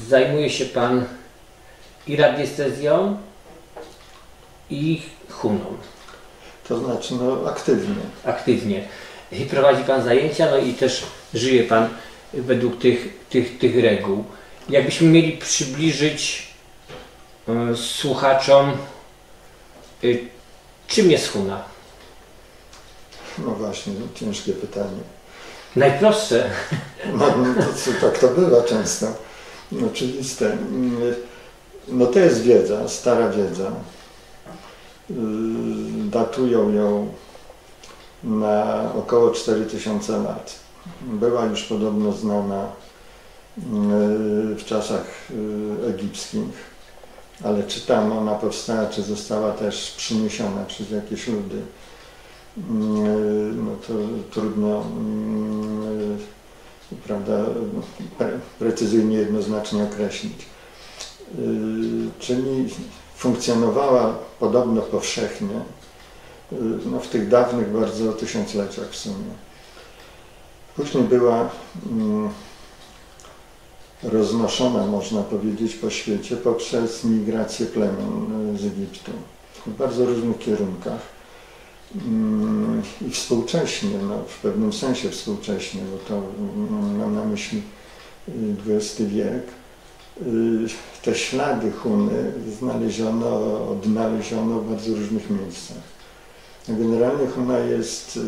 zajmuje się Pan i radiestezją, i huną. To znaczy, no, aktywnie. Aktywnie. I prowadzi Pan zajęcia, no i też żyje Pan według tych reguł. Jakbyśmy mieli przybliżyć słuchaczom, czym jest huna? No właśnie, ciężkie pytanie. Najprostsze. No, tak to bywa często. Oczywiste. No to jest wiedza, stara wiedza. Datują ją na około 4000 lat. Była już podobno znana w czasach egipskich, ale czy tam ona powstała, czy została też przyniesiona przez jakieś ludy, no to trudno, prawda, precyzyjnie, jednoznacznie określić. Czyli funkcjonowała podobno powszechnie, no, w tych dawnych bardzo tysiącleciach w sumie. Później była roznoszona, można powiedzieć, po świecie poprzez migrację plemion z Egiptu w bardzo różnych kierunkach. I współcześnie, no, w pewnym sensie współcześnie, bo to mam na myśli XX wiek, te ślady huny odnaleziono w bardzo różnych miejscach. Generalnie huna jest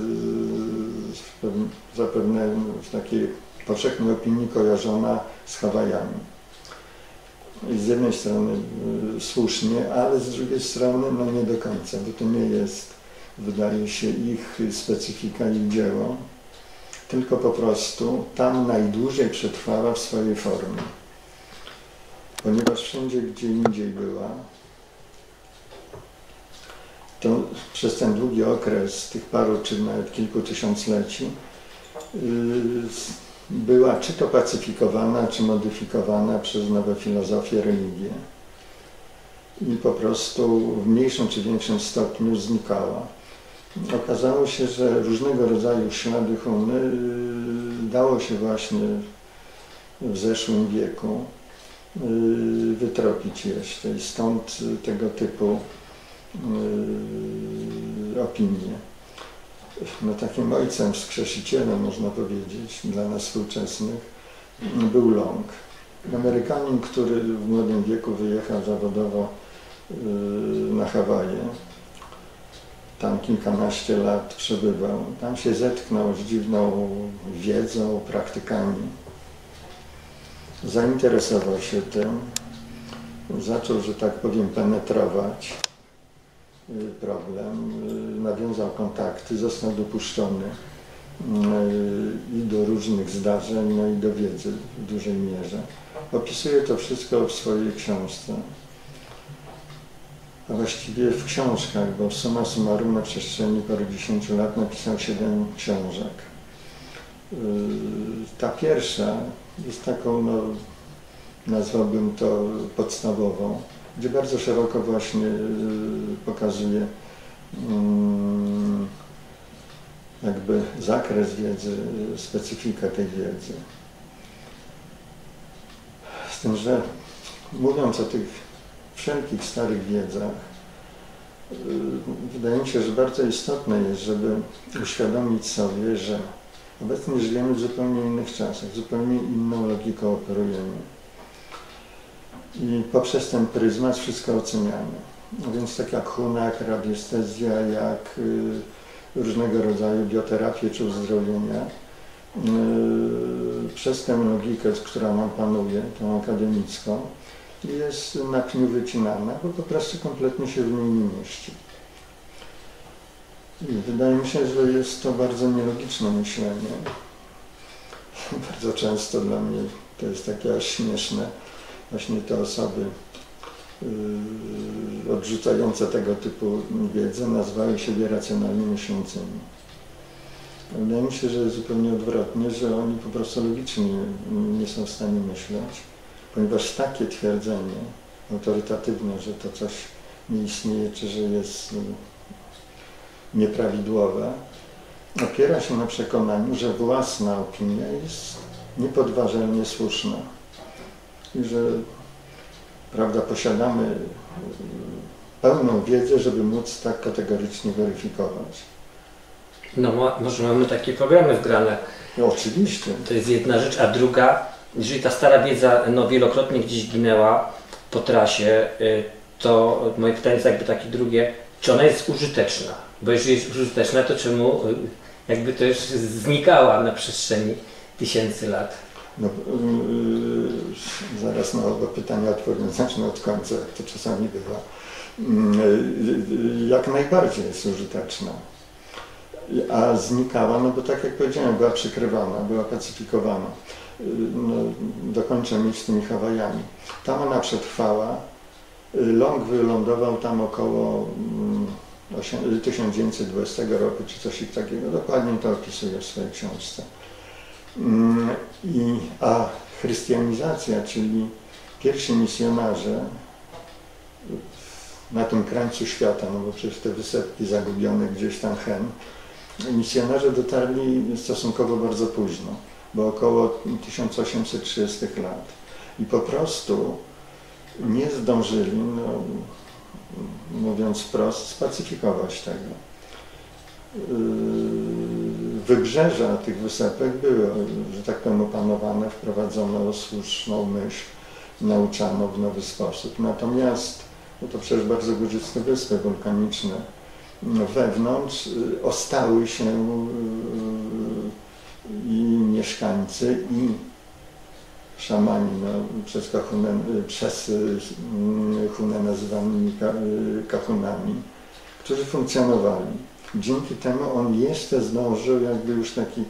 zapewne w takiej powszechnej opinii kojarzona z Hawajami. I z jednej strony słusznie, ale z drugiej strony no nie do końca, bo to nie jest, wydaje się, ich specyfika, ich dzieło, tylko po prostu tam najdłużej przetrwała w swojej formie. Ponieważ wszędzie, gdzie indziej była, to przez ten długi okres, tych paru czy nawet kilku tysiącleci, była czy to pacyfikowana, czy modyfikowana przez nowe filozofie, religie. I po prostu w mniejszym czy większym stopniu znikała. Okazało się, że różnego rodzaju ślady huny dało się właśnie w zeszłym wieku wytropić jeszcze i stąd tego typu opinie. No, takim ojcem wskrzesicielem, można powiedzieć, dla nas współczesnych był Long. Amerykanin, który w młodym wieku wyjechał zawodowo na Hawaje. Tam kilkanaście lat przebywał. Tam się zetknął z dziwną wiedzą, praktykami. Zainteresował się tym. Zaczął, że tak powiem, penetrować problem. Nawiązał kontakty, został dopuszczony i do różnych zdarzeń, no i do wiedzy w dużej mierze. Opisuje to wszystko w swojej książce. A właściwie w książkach, bo summa summarum na przestrzeni paru dziesięciu lat napisał 7 książek. Ta pierwsza jest taką, no, nazwałbym to podstawową, gdzie bardzo szeroko właśnie pokazuje jakby zakres wiedzy, specyfikę tej wiedzy. Z tym, że mówiąc o tych wszelkich starych wiedzach, wydaje mi się, że bardzo istotne jest, żeby uświadomić sobie, że obecnie żyjemy w zupełnie innych czasach, zupełnie inną logiką operujemy. I poprzez ten pryzmat wszystko oceniamy. No więc tak jak huna, jak radiestezja, jak różnego rodzaju bioterapię czy uzdrowienia, przez tę logikę, która nam panuje, tą akademicką, jest na pniu wycinana, bo po prostu kompletnie się w niej nie mieści. I wydaje mi się, że jest to bardzo nielogiczne myślenie. Bardzo często dla mnie to jest takie aż śmieszne. Właśnie te osoby odrzucające tego typu wiedzę nazywają siebie racjonalnie myślącymi. Wydaje mi się, że jest zupełnie odwrotnie, że oni po prostu logicznie nie są w stanie myśleć, ponieważ takie twierdzenie autorytatywne, że to coś nie istnieje, czy że jest nieprawidłowe, opiera się na przekonaniu, że własna opinia jest niepodważalnie słuszna. i że, prawda, posiadamy pełną wiedzę, żeby móc tak kategorycznie weryfikować. No może mamy takie programy wgrane. No, oczywiście. To jest jedna rzecz, a druga, jeżeli ta stara wiedza wielokrotnie gdzieś ginęła po trasie, to moje pytanie jest jakby takie drugie, czy ona jest użyteczna? Bo jeżeli jest użyteczna, to czemu jakby to już znikała na przestrzeni tysięcy lat? No, zaraz na oba pytania odpowiem, zacznę od końca, jak to czasami bywa. Jak najbardziej jest użyteczna. A znikała, no bo tak jak powiedziałem, była przykrywana, była pacyfikowana. No, dokończę myśl z tymi Hawajami. Tam ona przetrwała. Long wylądował tam około 1920 roku, czy coś takiego. Dokładnie to opisuje w swojej książce. A chrystianizacja, czyli pierwsi misjonarze na tym krańcu świata, no bo przecież te wysepki zagubione gdzieś tam misjonarze dotarli stosunkowo bardzo późno, bo około 1830 lat. I po prostu nie zdążyli, no, mówiąc wprost, spacyfikować tego. Wybrzeża tych wysepek były, że tak powiem, opanowane, wprowadzono słuszną myśl, nauczano w nowy sposób. Natomiast, no to przecież bardzo górzyste wyspy wulkaniczne, wewnątrz ostały się i mieszkańcy, i szamani, no, przez Hunę nazywanymi kahunami, którzy funkcjonowali. Dzięki temu on jeszcze zdążył jakby już taki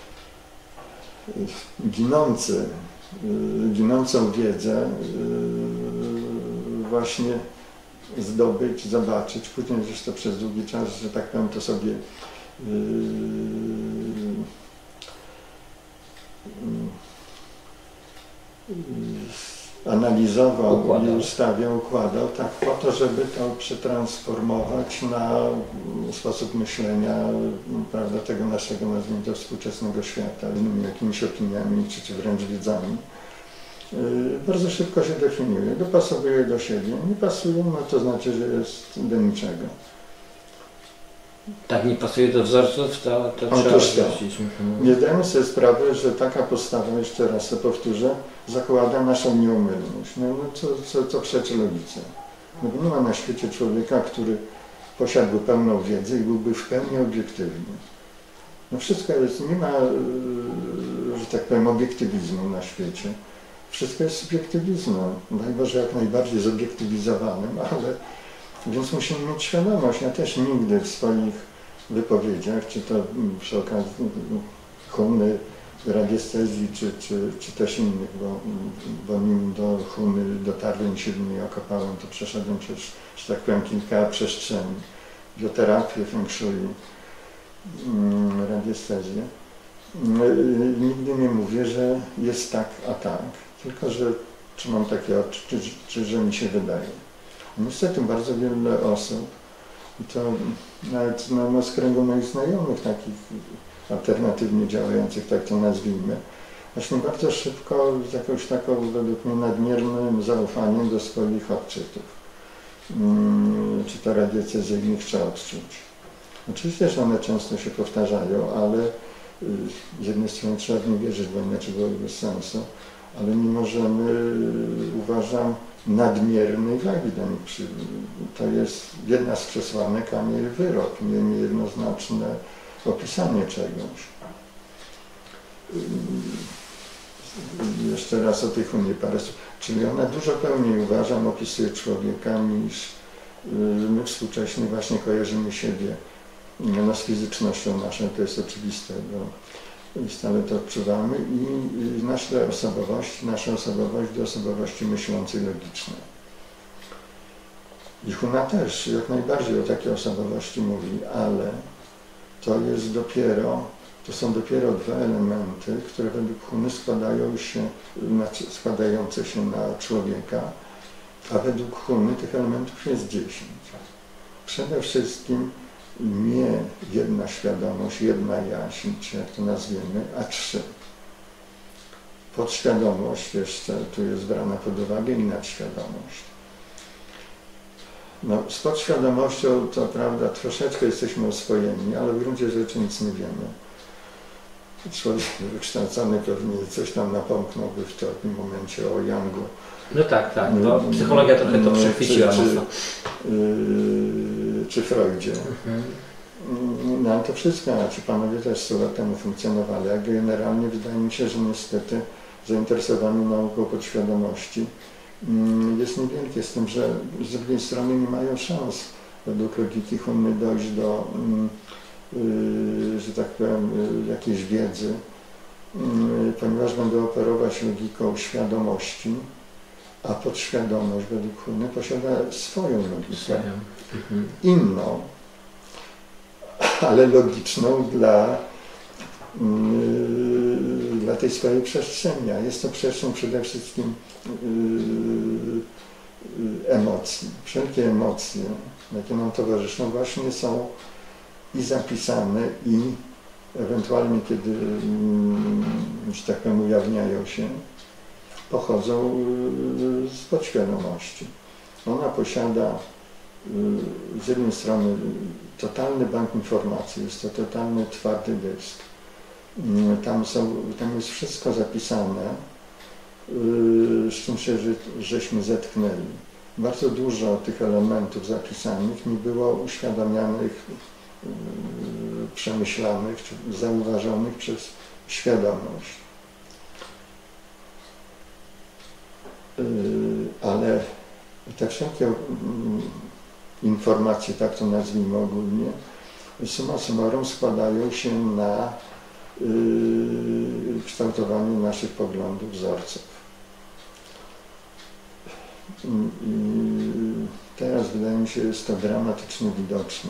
ginącą wiedzę właśnie zdobyć, zobaczyć. Później zresztą przez długi czas, że tak powiem, to sobie analizował i ustawiał, układał, tak po to, żeby to przetransformować na sposób myślenia, prawda, tego naszego, nazwijmy to, współczesnego świata, innymi jakimiś opiniami, czy wręcz wiedzami. Bardzo szybko się definiuje, dopasowuje do siebie. Nie pasuje, no to znaczy, że jest do niczego. Tak, nie pasuje do wzorców, to trzeba odrzucić. Nie zdajemy sobie sprawy, że taka postawa, jeszcze raz to powtórzę, zakłada naszą nieomylność. No, co przeczy logice. No, nie ma na świecie człowieka, który posiadłby pełną wiedzę i byłby w pełni obiektywny. No wszystko jest, nie ma, że tak powiem, obiektywizmu na świecie. Wszystko jest subiektywizmem. Daj Boże, jak najbardziej zobiektywizowanym, ale więc musimy mieć świadomość. Ja też nigdy w swoich wypowiedziach, czy to przy okazji Huny, radiestezji, czy też innych, bo nim do Huny dotarłem, się w niej okopałem, to przeszedłem przez, że tak powiem, kilka przestrzeni. Bioterapię, feng shui, radiestezję. Nigdy nie mówię, że jest tak, a tak, tylko że czy mam takie oczy, czy że mi się wydaje. Niestety bardzo wiele osób, i to nawet z kręgu moich znajomych, takich alternatywnie działających, tak to nazwijmy, właśnie bardzo szybko z jakąś taką, według mnie, nadmiernym zaufaniem do swoich odczytów, czy to radiestezyjnych, czy odczuć. Oczywiście, że one często się powtarzają, ale z jednej strony trzeba w nie wierzyć, bo inaczej byłoby bez sensu, ale nie możemy, uważam, nadmiernej wagi do nich to jest jedna z przesłanek, a nie wyrok, nie jednoznaczne opisanie czegoś. Jeszcze raz o tej Hunie parę słów. Czyli ona dużo pełniej, uważam, opisuje człowieka niż my współcześnie właśnie kojarzymy siebie z fizycznością naszą, to jest oczywiste, bo stale to odczuwamy i nasze osobowość do osobowości myślącej, logicznej. I Huna też jak najbardziej o takiej osobowości mówi, ale to są dopiero dwa elementy, które według Huny składające się na człowieka, a według Huny tych elementów jest 10. Przede wszystkim nie jedna świadomość, jedna jaźń, czy jak to nazwiemy, a 3. Podświadomość jeszcze tu jest brana pod uwagę i nadświadomość. No, z podświadomością to prawda troszeczkę jesteśmy oswojeni, ale w gruncie rzeczy nic nie wiemy. Człowiek wykształcony pewnie coś tam napomknąłby w takim momencie o Jungu. No tak, bo psychologia trochę to przechwyciła mocno. Czy Freudzie. No ale to wszystko, ci panowie też 100 lat temu funkcjonowali, a generalnie wydaje mi się, że niestety zainteresowanie nauką podświadomości jest niewielkie, z tym, że z drugiej strony nie mają szans według logiki Hunny dojść do, że tak powiem, jakiejś wiedzy, ponieważ będą operować logiką świadomości, a podświadomość według Hunny posiada swoją logikę, inną, ale logiczną dla tej swojej przestrzeni. A jest to przestrzeń przede wszystkim emocji. Wszelkie emocje, jakie nam towarzyszą, właśnie są i zapisane, i ewentualnie, kiedy, że tak powiem, ujawniają się, pochodzą z podświadomości. Ona posiada z jednej strony totalny bank informacji, jest to totalny twardy dysk. Tam jest wszystko zapisane, z czym się żeśmy zetknęli. Bardzo dużo tych elementów zapisanych nie było uświadamianych, przemyślanych czy zauważonych przez świadomość. Ale te wszelkie informacje, tak to nazwijmy ogólnie, summa summarum składają się na kształtowanie naszych poglądów, wzorców. Teraz wydaje mi się, jest to dramatycznie widoczne.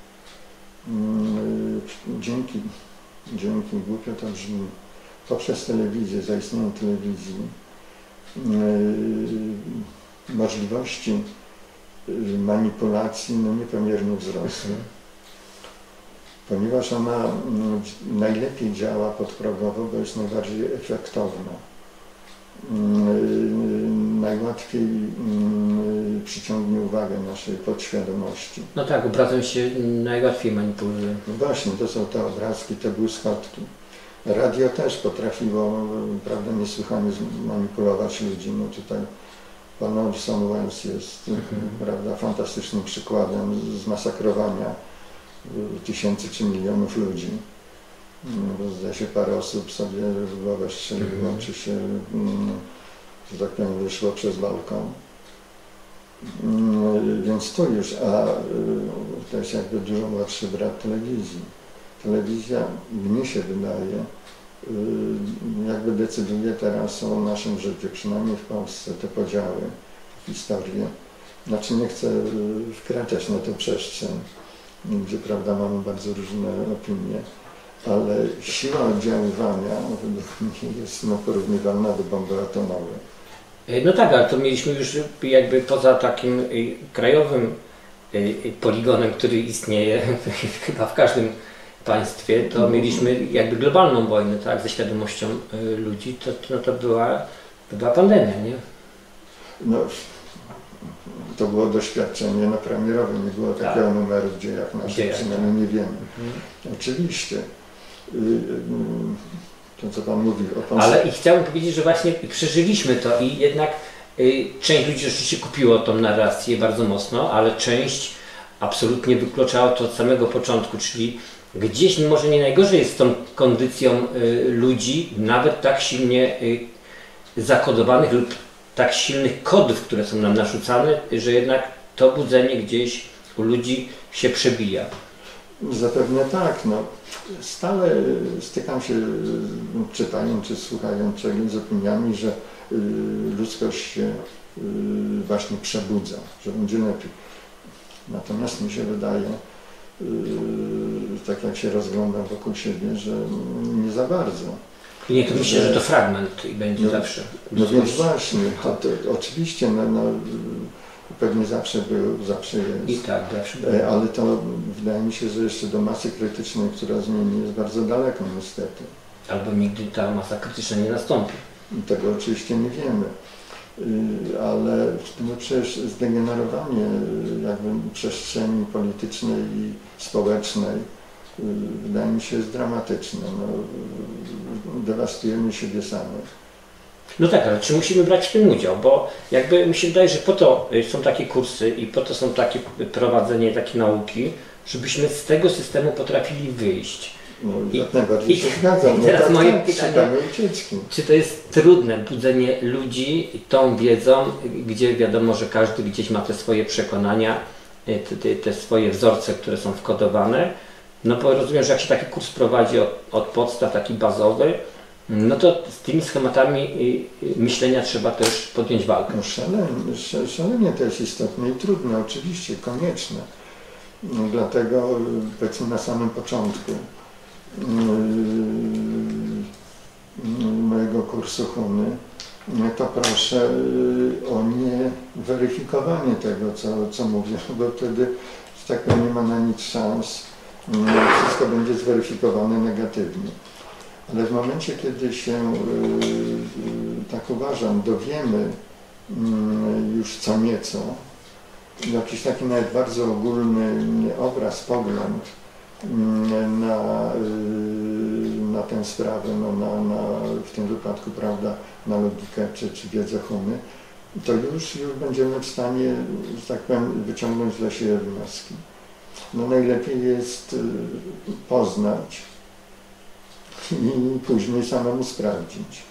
Dzięki, głupio to brzmi, poprzez telewizję, zaistnienie telewizji, możliwości manipulacji niepomiernie wzrosły. Ponieważ ona najlepiej działa podprogowo, bo jest najbardziej efektowna. Najłatwiej przyciągnie uwagę naszej podświadomości. No tak, obrazem się najłatwiej manipuluje. No właśnie, to są te obrazki, te błyskotki. Radio też potrafiło, prawda, niesłychanie manipulować ludzi. No tutaj pan Orson Welles jest, prawda, fantastycznym przykładem zmasakrowania tysięcy czy milionów ludzi. Zdaje się, parę osób sobie w głowę strzeliło, czy się, że tak powiem, wyszło przez balkon. Więc to już, a to jest jakby dużo młodszy brat telewizji. Telewizja, mnie się wydaje, jakby decyduje teraz o naszym życiu, przynajmniej w Polsce, te podziały, historie. Znaczy nie chcę wkraczać na tę przestrzeń, gdzie, prawda, mamy bardzo różne opinie, ale siła oddziaływania według mnie jest porównywalna do bomby atomowej. No tak, ale to mieliśmy już jakby poza takim krajowym poligonem, który istnieje chyba w każdym państwie, to mieliśmy jakby globalną wojnę, tak, ze świadomością ludzi, to była pandemia, nie? No, to było doświadczenie premierowe, nie było takiego numeru, gdzie jak nasze, przynajmniej nie wiemy. Oczywiście. To, co pan mówi o Ale i chciałbym powiedzieć, że właśnie przeżyliśmy to i jednak część ludzi rzeczywiście kupiło tą narrację bardzo mocno, ale część absolutnie wykluczała to od samego początku, czyli gdzieś może nie najgorzej jest z tą kondycją ludzi, nawet tak silnie zakodowanych lub tak silnych kodów, które są nam narzucane, że jednak to budzenie gdzieś u ludzi się przebija. Zapewne tak. No. Stale stykam się, czytając czy słuchając czegoś, z opiniami, że ludzkość się właśnie przebudza, że będzie lepiej. Natomiast mi się wydaje, tak jak się rozglądam wokół siebie, że nie za bardzo. I nie, to myślę, że to fragment i będzie zawsze. No więc właśnie, to oczywiście, pewnie zawsze był, zawsze jest. I tak, zawsze był. Ale to wydaje mi się, że jeszcze do masy krytycznej, która zmieni, jest bardzo daleko niestety. Albo nigdy ta masa krytyczna nie nastąpi. Tego oczywiście nie wiemy. Ale no przecież zdegenerowanie jakby przestrzeni politycznej i społecznej wydaje mi się jest dramatyczne. No, dewastujemy siebie samych. No tak, ale czy musimy brać w tym udział? Bo jakby mi się wydaje, że po to są takie kursy i po to są takie prowadzenie, takie nauki, żebyśmy z tego systemu potrafili wyjść. No, jak najbardziej się zgadzam. No, teraz tak, moje tak, pytanie, ucieczki. czy to jest trudne budzenie ludzi tą wiedzą, gdzie wiadomo, że każdy gdzieś ma te swoje przekonania, te swoje wzorce, które są wkodowane. No bo rozumiem, że jak się taki kurs prowadzi od podstaw, taki bazowy, no to z tymi schematami myślenia trzeba też podjąć walkę. No szalenie to jest istotne i trudne, oczywiście, konieczne. No, dlatego powiedzmy na samym początku mojego kursu Huny, to proszę o nieweryfikowanie tego, co mówię, bo wtedy, że tak powiem, nie ma na nic szans. Wszystko będzie zweryfikowane negatywnie. Ale w momencie, kiedy się, tak uważam, dowiemy już co nieco, jakiś taki nawet bardzo ogólny obraz, pogląd na tę sprawę, w tym wypadku, prawda, na logikę czy wiedzę Huny, to już będziemy w stanie, że tak powiem, wyciągnąć dla siebie wnioski. No najlepiej jest poznać i później samemu sprawdzić.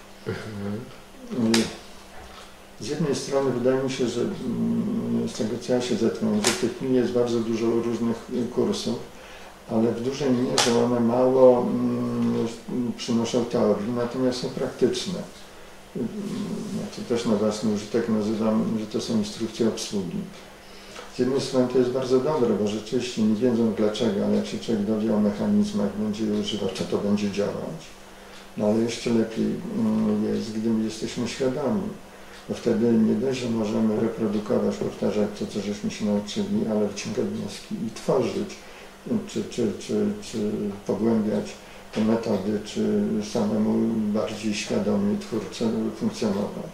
Z jednej strony wydaje mi się, że z tego co ja się zetknąłem, że w tej chwili jest bardzo dużo różnych kursów, ale w dużej mierze one mało przynoszą teorii, natomiast są praktyczne. Ja to też na własny użytek nazywam, że to są instrukcje obsługi. Z jednej strony to jest bardzo dobre, bo rzeczywiście nie wiedząc dlaczego, ale jak się człowiek dowie o mechanizmach, będzie je używał, to będzie działać. No ale jeszcze lepiej jest, gdy jesteśmy świadomi, bo wtedy nie dość, że możemy reprodukować, powtarzać to, co żeśmy się nauczyli, ale wyciągać wnioski i tworzyć, czy pogłębiać te metody, czy samemu bardziej świadomie, twórczo funkcjonować.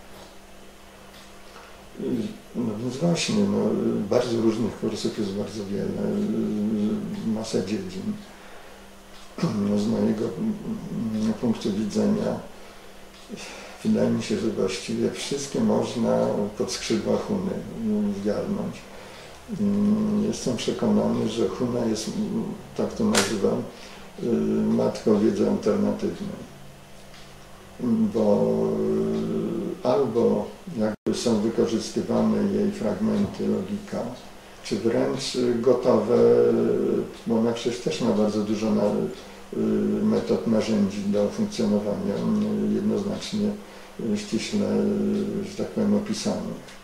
No więc właśnie, bardzo różnych kursów jest bardzo wiele, masa dziedzin. Z mojego punktu widzenia wydaje mi się, że właściwie wszystkie można pod skrzydła Huny zgarnąć. Jestem przekonany, że Huna jest, tak to nazywam, matką wiedzy alternatywnej. Bo albo jakby są wykorzystywane jej fragmenty, logika, czy wręcz gotowe, bo ona przecież też ma bardzo dużo metod, narzędzi do funkcjonowania, jednoznacznie, ściśle, że tak powiem, opisanych.